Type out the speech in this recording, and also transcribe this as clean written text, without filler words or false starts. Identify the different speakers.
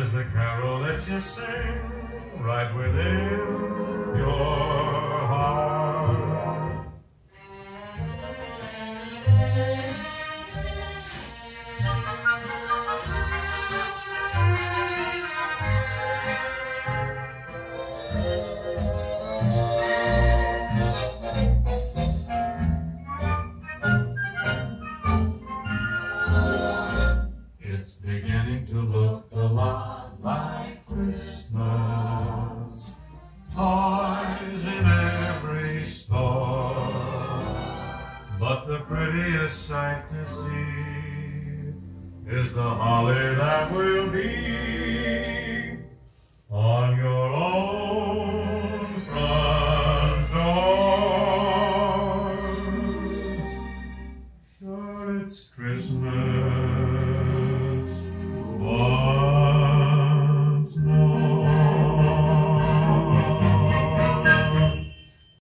Speaker 1: is the carol that you sing right within your heart. It's beginning to look a lot like Christmas. Toys in every store, but the prettiest sight to see is the holly that will be on your own front door. Sure, it's Christmas